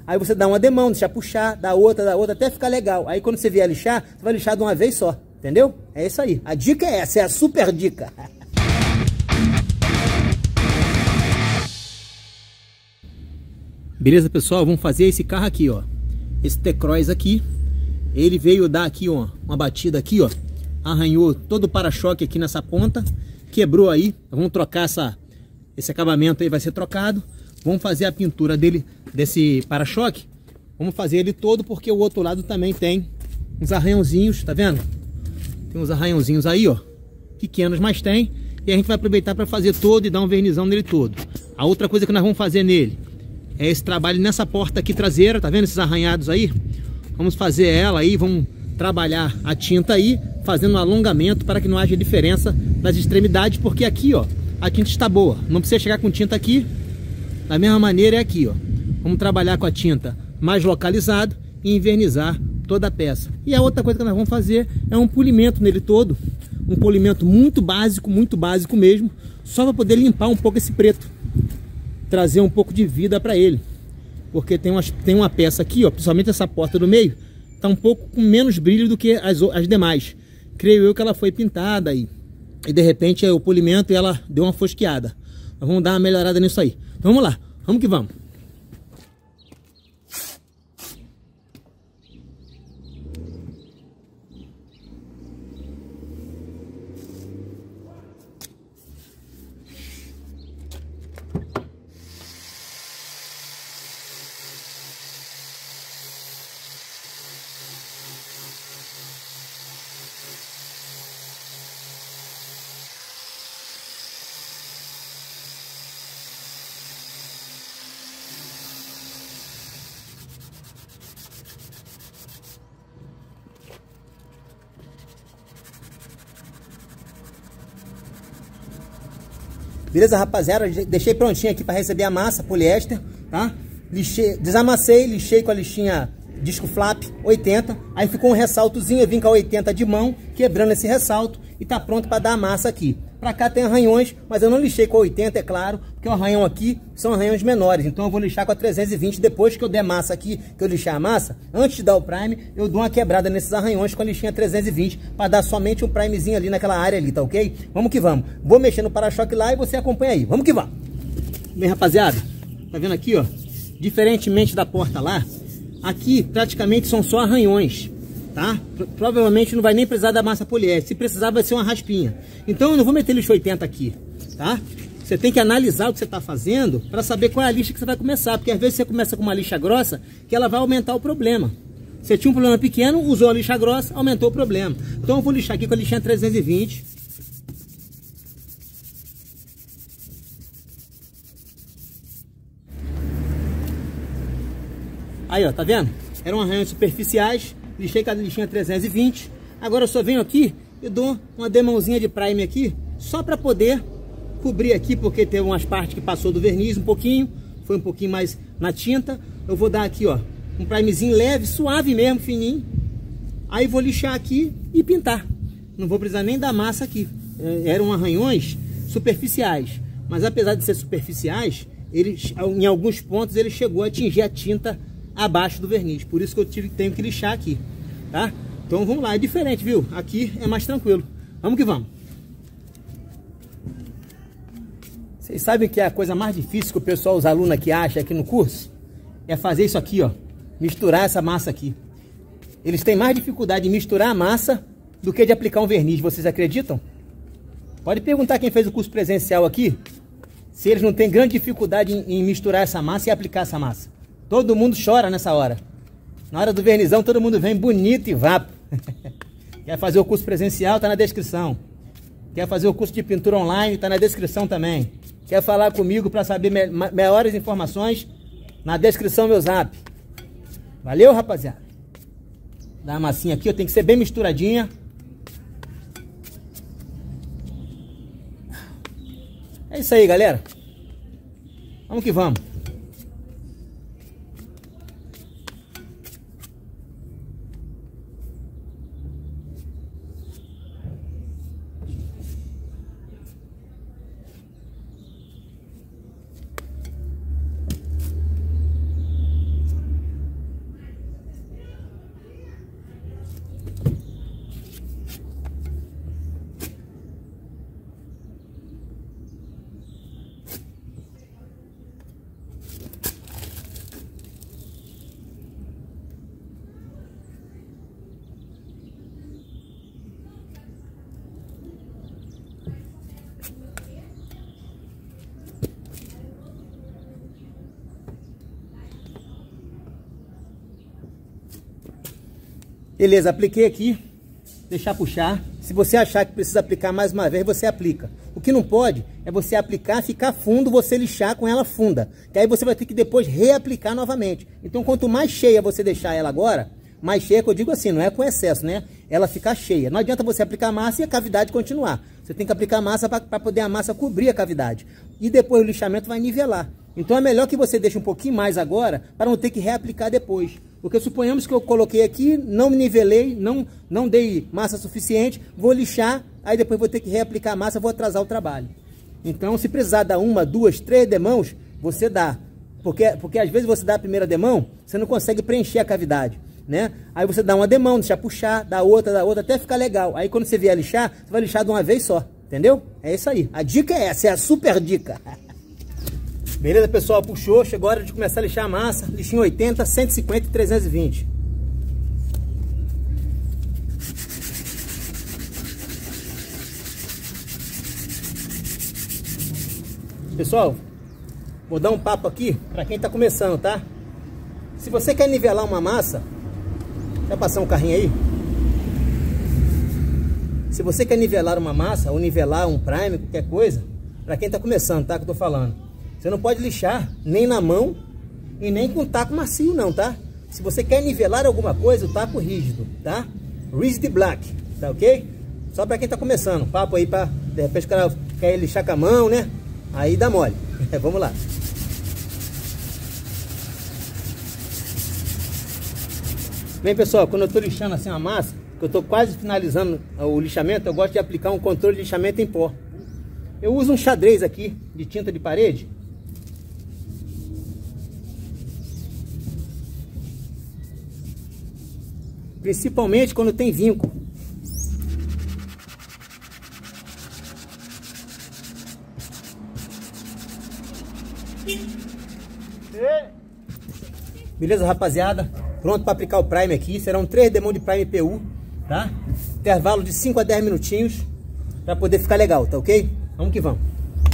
Aí você dá uma demão, deixa puxar, dá outra, até ficar legal. Aí quando você vier lixar, você vai lixar de uma vez só, entendeu? É isso aí. A dica é essa, é a super dica. Beleza, pessoal? Vamos fazer esse carro aqui, ó. Esse T-Cross aqui. Ele veio dar aqui, ó, uma batida aqui, ó. Arranhou todo o para-choque aqui nessa ponta. Quebrou aí. Vamos trocar esse acabamento aí, vai ser trocado. Vamos fazer a pintura dele, desse para-choque. Vamos fazer ele todo, porque o outro lado também tem uns arranhãozinhos, tá vendo? Tem uns arranhãozinhos aí, ó. Pequenos, mas tem. E a gente vai aproveitar para fazer todo e dar um vernizão nele todo. A outra coisa que nós vamos fazer nele é esse trabalho nessa porta aqui traseira, tá vendo esses arranhados aí? Vamos fazer ela aí, vamos trabalhar a tinta aí, fazendo um alongamento para que não haja diferença nas extremidades, porque aqui, ó, a tinta está boa. Não precisa chegar com tinta aqui. Da mesma maneira é aqui, ó. Vamos trabalhar com a tinta mais localizado e invernizar toda a peça. E a outra coisa que nós vamos fazer é um polimento nele todo. Um polimento muito básico mesmo, só para poder limpar um pouco esse preto. Trazer um pouco de vida para ele. Porque tem uma peça aqui, ó, principalmente essa porta do meio, tá um pouco com menos brilho do que as demais. Creio eu que ela foi pintada aí. E de repente o polimento e ela deu uma fosqueada. Nós vamos dar uma melhorada nisso aí. Então vamos lá, vamos que vamos. Beleza, rapaziada? Deixei prontinho aqui para receber a massa poliéster, tá? Lixei, desamassei, lixei com a lixinha disco flap 80. Aí ficou um ressaltozinho, eu vim com a 80 de mão, quebrando esse ressalto e tá pronto para dar a massa aqui. Pra cá tem arranhões, mas eu não lixei com a 80, é claro, porque o arranhão aqui são arranhões menores. Então eu vou lixar com a 320 depois que eu der massa aqui, que eu lixar a massa. Antes de dar o prime, eu dou uma quebrada nesses arranhões com a lixinha 320 para dar somente um primezinho ali naquela área ali, tá ok? Vamos que vamos. Vou mexer no para-choque lá e você acompanha aí. Vamos que vamos. Bem, rapaziada, tá vendo aqui, ó? Diferentemente da porta lá, aqui praticamente são só arranhões. Tá? Provavelmente não vai nem precisar da massa poliéster. Se precisar vai ser uma raspinha. Então eu não vou meter lixo 80 aqui, tá? Você tem que analisar o que você está fazendo para saber qual é a lixa que você vai começar. Porque às vezes você começa com uma lixa grossa que ela vai aumentar o problema. Você tinha um problema pequeno, usou a lixa grossa, aumentou o problema. Então eu vou lixar aqui com a lixinha 320. Aí, ó, tá vendo? Eram arranhões superficiais. Lixei com a lixinha 320. Agora eu só venho aqui e dou uma demãozinha de prime aqui, só para poder cobrir aqui, porque tem umas partes que passou do verniz um pouquinho, foi um pouquinho mais na tinta. Eu vou dar aqui, ó, um primezinho leve, suave mesmo, fininho. Aí vou lixar aqui e pintar. Não vou precisar nem da massa aqui. Eram arranhões superficiais, mas apesar de ser superficiais, eles, em alguns pontos ele chegou a atingir a tinta abaixo do verniz, por isso que eu tenho que lixar aqui, tá? Então vamos lá, é diferente, viu? Aqui é mais tranquilo. Vamos que vamos. Vocês sabem que é a coisa mais difícil que o pessoal, os alunos aqui acham aqui no curso? É fazer isso aqui, ó. Misturar essa massa aqui. Eles têm mais dificuldade de misturar a massa do que de aplicar um verniz, vocês acreditam? Pode perguntar quem fez o curso presencial aqui, se eles não têm grande dificuldade em misturar essa massa e aplicar essa massa. Todo mundo chora nessa hora. Na hora do vernizão, todo mundo vem bonito e vapo. Quer fazer o curso presencial? Tá na descrição. Quer fazer o curso de pintura online? Tá na descrição também. Quer falar comigo para saber maiores informações? Na descrição, meu zap. Valeu, rapaziada. Dá a massinha aqui, ó, tem que ser bem misturadinha. É isso aí, galera. Vamos que vamos. Beleza, apliquei aqui. Deixar puxar. Se você achar que precisa aplicar mais uma vez, você aplica. O que não pode é você aplicar, ficar fundo, você lixar com ela funda. Que aí você vai ter que depois reaplicar novamente. Então, quanto mais cheia você deixar ela agora, mais cheia, que eu digo assim, não é com excesso, né? Ela ficar cheia. Não adianta você aplicar massa e a cavidade continuar. Você tem que aplicar massa para poder a massa cobrir a cavidade. E depois o lixamento vai nivelar. Então é melhor que você deixe um pouquinho mais agora, para não ter que reaplicar depois. Porque suponhamos que eu coloquei aqui, não me nivelei, não dei massa suficiente, vou lixar, aí depois vou ter que reaplicar a massa, vou atrasar o trabalho. Então, se precisar dar uma, duas, três demãos, você dá. Porque às vezes você dá a primeira demão, você não consegue preencher a cavidade, né? Aí você dá uma demão, deixa puxar, dá outra, até ficar legal. Aí quando você vier lixar, você vai lixar de uma vez só, entendeu? É isso aí. A dica é essa, é a super dica. Beleza, pessoal? Puxou, chegou a hora de começar a lixar a massa. Lixinho 80, 150 e 320. Pessoal, vou dar um papo aqui para quem está começando, tá? Se você quer nivelar uma massa, vai passar um carrinho aí? Se você quer nivelar uma massa ou nivelar um primer, qualquer coisa, para quem está começando, tá? Que eu tô falando. Você não pode lixar nem na mão e nem com taco macio não, tá? Se você quer nivelar alguma coisa, o taco rígido, tá? Rigid Black, tá ok? Só para quem tá começando, papo aí para de repente o cara quer lixar com a mão, né? Aí dá mole. Vamos lá. Bem, pessoal, quando eu tô lixando assim a massa, que eu tô quase finalizando o lixamento, eu gosto de aplicar um controle de lixamento em pó. Eu uso um xadrez aqui de tinta de parede. Principalmente quando tem vinco. Beleza, rapaziada? Pronto para aplicar o primer aqui. Serão 3 demãos de primer PU, tá? Intervalo de 5 a 10 minutinhos para poder ficar legal, tá ok? Vamos que vamos.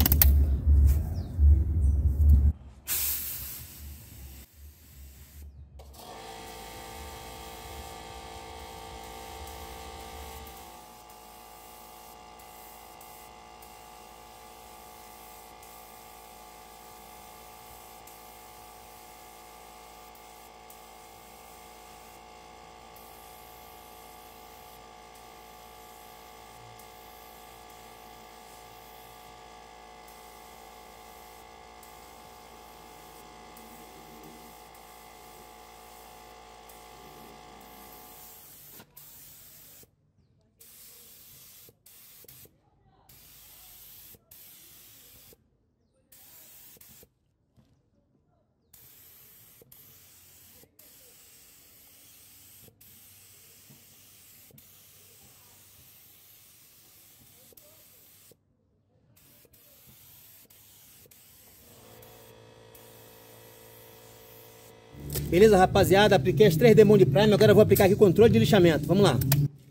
Beleza, rapaziada? Apliquei as 3 demãos de primer. Agora eu vou aplicar aqui o controle de lixamento. Vamos lá.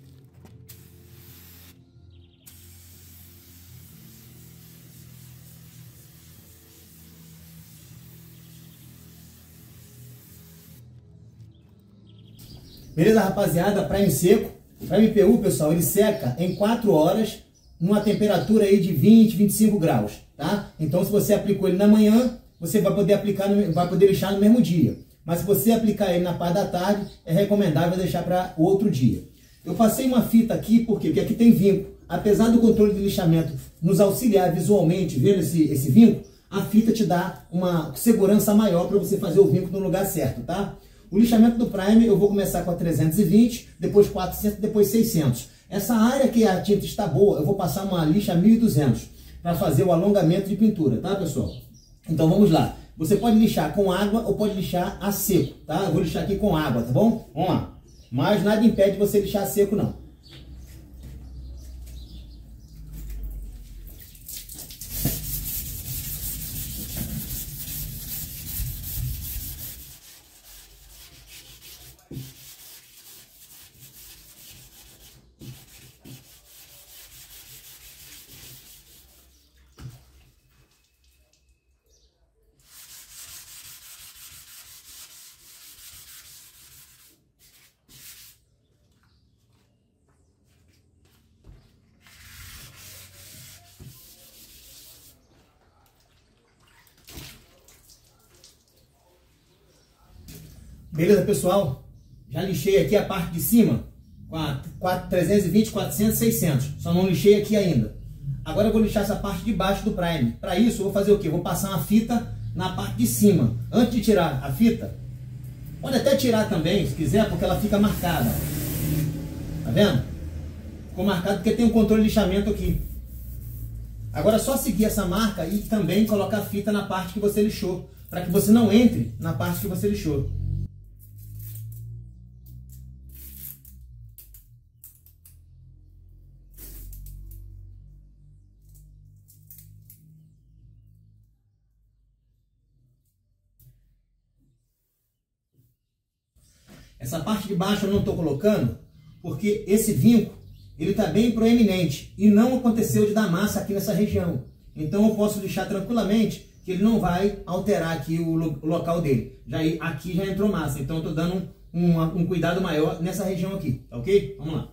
Beleza, rapaziada? Primer seco. Primer PU, pessoal, ele seca em 4 horas numa temperatura aí de 20, 25 graus, tá? Então, se você aplicou ele na manhã, você vai poder aplicar, vai poder lixar no mesmo dia. Mas se você aplicar ele na parte da tarde, é recomendável deixar para outro dia. Eu passei uma fita aqui, por quê? Porque aqui tem vinco. Apesar do controle de lixamento nos auxiliar visualmente, vendo esse vinco, a fita te dá uma segurança maior para você fazer o vinco no lugar certo, tá? O lixamento do primer eu vou começar com a 320, depois 400, depois 600. Essa área que a tinta está boa, eu vou passar uma lixa 1200 para fazer o alongamento de pintura, tá, pessoal? Então vamos lá. Você pode lixar com água ou pode lixar a seco, tá? Eu vou lixar aqui com água, tá bom? Vamos lá. Mas nada impede você lixar a seco, não. Beleza, pessoal? Já lixei aqui a parte de cima com a 320, 400, 600. Só não lixei aqui ainda. Agora eu vou lixar essa parte de baixo do primer. Para isso eu vou fazer o quê? Vou passar uma fita na parte de cima. Antes de tirar a fita, pode até tirar também, se quiser, porque ela fica marcada. Tá vendo? Ficou marcado porque tem um controle de lixamento aqui. Agora é só seguir essa marca e também colocar a fita na parte que você lixou, para que você não entre na parte que você lixou. Essa parte de baixo eu não estou colocando porque esse vinco ele está bem proeminente e não aconteceu de dar massa aqui nessa região. Então eu posso lixar tranquilamente que ele não vai alterar aqui o local dele. Aqui já entrou massa, então eu estou dando um cuidado maior nessa região aqui, tá ok? Vamos lá.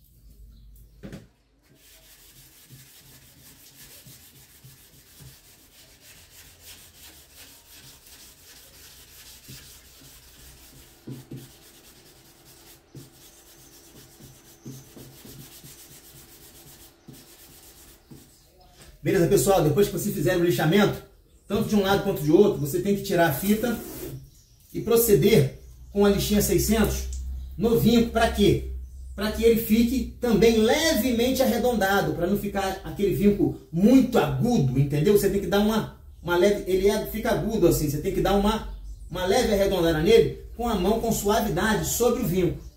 Beleza, pessoal? Depois que você fizer o lixamento, tanto de um lado quanto de outro, você tem que tirar a fita e proceder com a lixinha 600 no vinco. Para quê? Para que ele fique também levemente arredondado, para não ficar aquele vinco muito agudo, entendeu? Você tem que dar uma leve, fica agudo assim, você tem que dar uma leve arredondada nele com a mão, com suavidade sobre o vinco.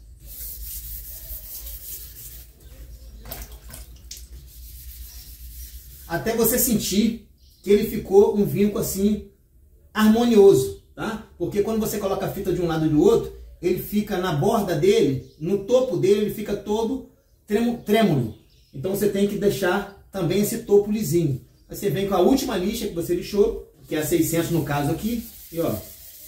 Até você sentir que ele ficou um vinco assim harmonioso, tá? Porque quando você coloca a fita de um lado e do outro, ele fica na borda dele, no topo dele, ele fica todo trêmulo. Então você tem que deixar também esse topo lisinho. Aí você vem com a última lixa que você lixou, que é a 600 no caso aqui, e ó.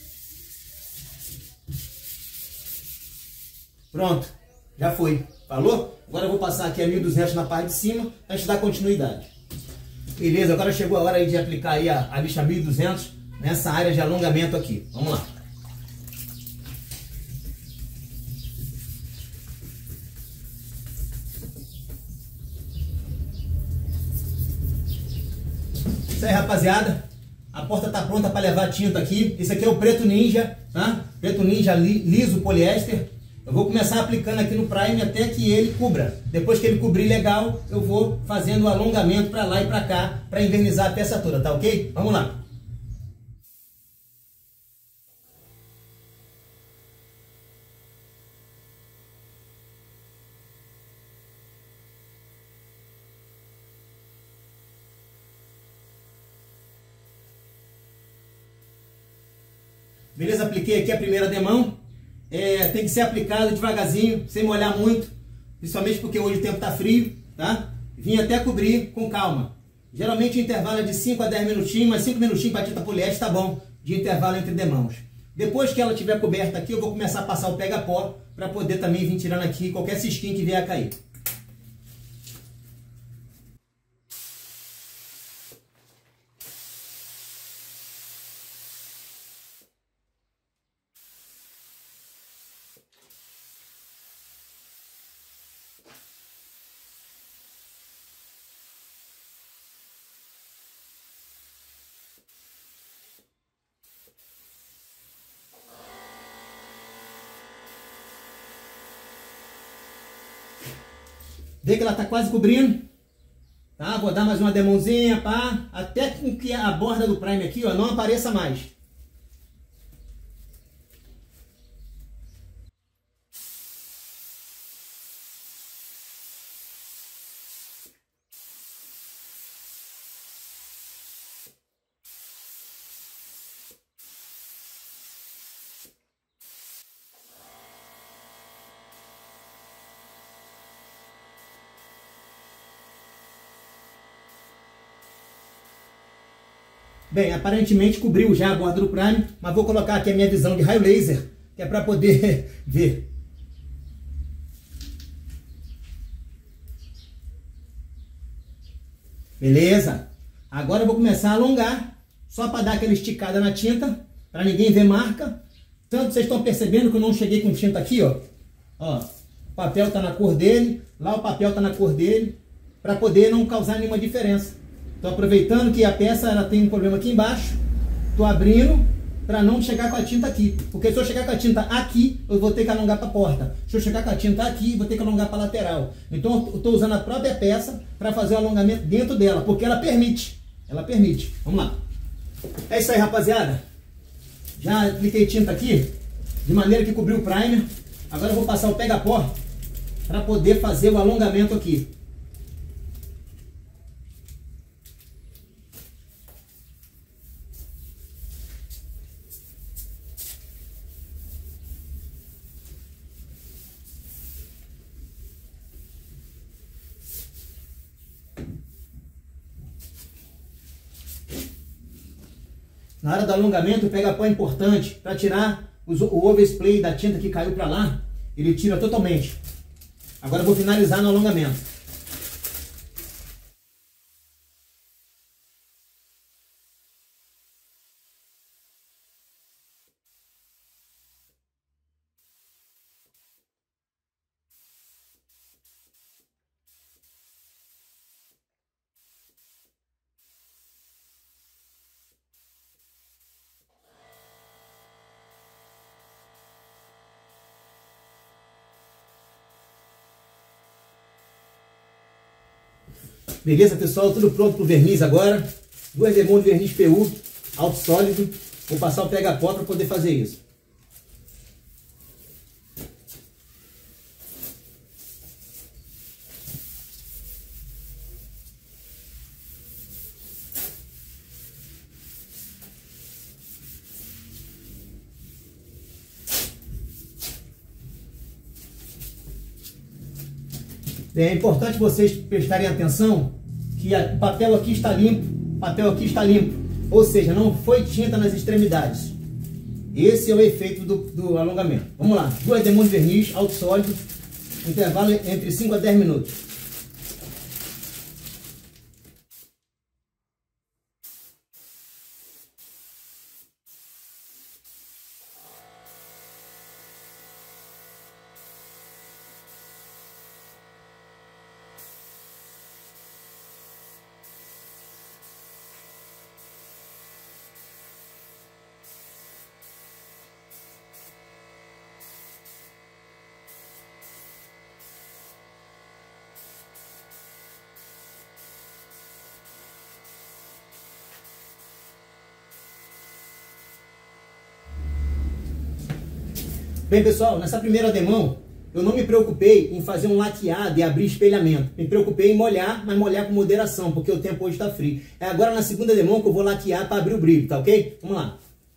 Pronto, já foi. Falou? Agora eu vou passar aqui a 1200 na parte de cima, antes de dar continuidade. Beleza, agora chegou a hora aí de aplicar aí a lixa 1200 nessa área de alongamento aqui. Vamos lá. Isso aí, rapaziada. A porta está pronta para levar tinta aqui. Esse aqui é o Preto Ninja, tá? Preto Ninja liso poliéster. Eu vou começar aplicando aqui no primer até que ele cubra. Depois que ele cobrir legal, eu vou fazendo o alongamento para lá e para cá, para invernizar a peça toda, tá ok? Vamos lá. Beleza? Apliquei aqui a primeira demão. Tem que ser aplicado devagarzinho, sem molhar muito, principalmente porque hoje o tempo está frio, tá? Vim até cobrir com calma. Geralmente o intervalo é de 5 a 10 minutinhos, mas 5 minutinhos para tinta poliéster tá bom, de intervalo entre demãos. Depois que ela estiver coberta aqui, eu vou começar a passar o pega-pó, para poder também vir tirando aqui qualquer cisquinho que vier a cair. Vê que ela está quase cobrindo, tá? Vou dar mais uma demãozinha, pá, até que a borda do primer aqui, ó, não apareça mais. Bem, aparentemente cobriu já a borda do primer, mas vou colocar aqui a minha visão de raio laser, que é para poder ver. Beleza? Agora eu vou começar a alongar, só para dar aquela esticada na tinta, para ninguém ver marca. Tanto vocês estão percebendo que eu não cheguei com tinta aqui, ó. Ó, o papel tá na cor dele, lá o papel tá na cor dele, para poder não causar nenhuma diferença. Tô aproveitando que a peça ela tem um problema aqui embaixo, tô abrindo para não chegar com a tinta aqui, porque se eu chegar com a tinta aqui, eu vou ter que alongar para a porta. Se eu chegar com a tinta aqui, vou ter que alongar para a lateral. Então eu estou usando a própria peça para fazer o alongamento dentro dela, porque ela permite. Ela permite. Vamos lá. É isso aí, rapaziada. Já apliquei tinta aqui, de maneira que cobriu o primer. Agora eu vou passar o pega-pó para poder fazer o alongamento aqui. Na hora do alongamento, o pega-pó é importante para tirar o overspray da tinta que caiu para lá. Ele tira totalmente. Agora eu vou finalizar no alongamento. Beleza, pessoal? Tudo pronto para o verniz agora. 2 demãos de verniz PU, alto sólido. Vou passar o pega-pó para poder fazer isso. É importante vocês prestarem atenção que o papel aqui está limpo, ou seja, não foi tinta nas extremidades. Esse é o efeito do alongamento. Vamos lá, 2 demãos de verniz, alto sólido, intervalo entre 5 a 10 minutos. Bem, pessoal, nessa primeira demão, eu não me preocupei em fazer um laqueado e abrir espelhamento. Me preocupei em molhar, mas molhar com moderação, porque o tempo hoje está frio. É agora na segunda demão que eu vou laquear para abrir o brilho, tá ok? Vamos lá.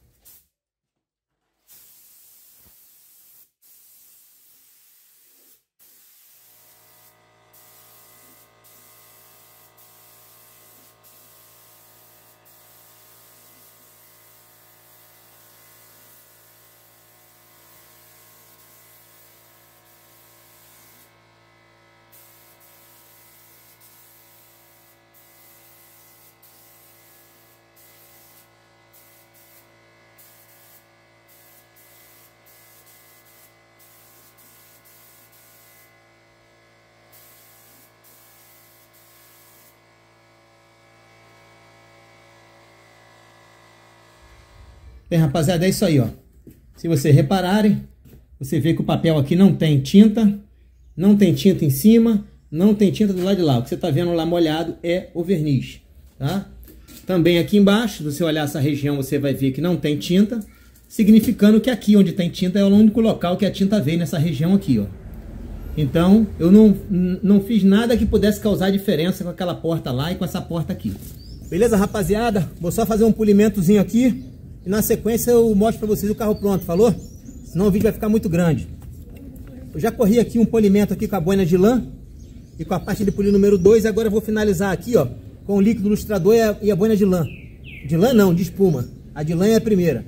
Bem, rapaziada, é isso aí, ó. Se vocês repararem, você vê que o papel aqui não tem tinta em cima, não tem tinta do lado de lá. O que você está vendo lá molhado é o verniz, tá? Também aqui embaixo, se você olhar essa região, você vai ver que não tem tinta, significando que aqui onde tem tinta é o único local que a tinta veio, nessa região aqui, ó. Então, eu não fiz nada que pudesse causar diferença com aquela porta lá e com essa porta aqui. Beleza, rapaziada? Vou só fazer um polimentozinho aqui. E na sequência eu mostro para vocês o carro pronto, falou? Senão o vídeo vai ficar muito grande. Eu já corri aqui um polimento aqui com a boina de lã e com a parte de polir número 2. E agora eu vou finalizar aqui, ó, com o líquido ilustrador e a boina de lã. De lã não, de espuma. A de lã é a primeira.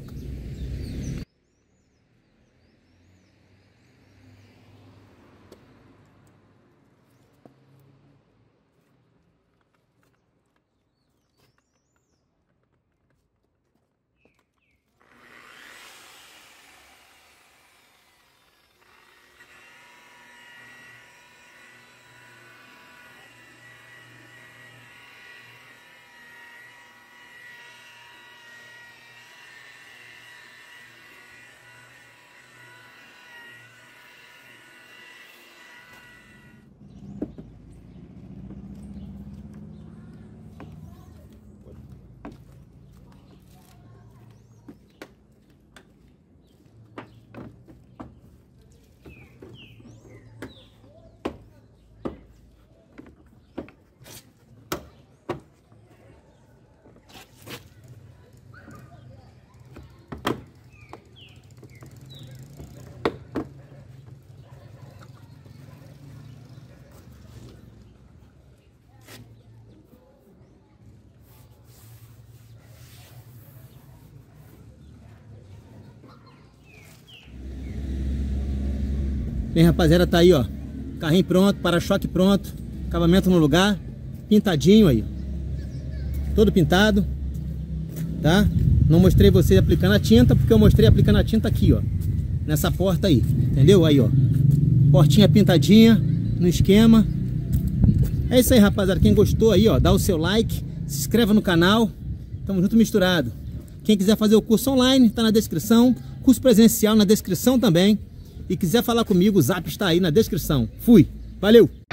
Bem, rapaziada, tá aí, ó. Carrinho pronto, para-choque pronto, acabamento no lugar, pintadinho aí. Todo pintado, tá? Não mostrei vocês aplicando a tinta, porque eu mostrei aplicando a tinta aqui, ó. Nessa porta aí, entendeu? Aí, ó. Portinha pintadinha, no esquema. É isso aí, rapaziada. Quem gostou aí, ó, dá o seu like, se inscreva no canal. Tamo junto misturado. Quem quiser fazer o curso online, tá na descrição. Curso presencial na descrição também. E quiser falar comigo, o zap está aí na descrição. Fui, valeu!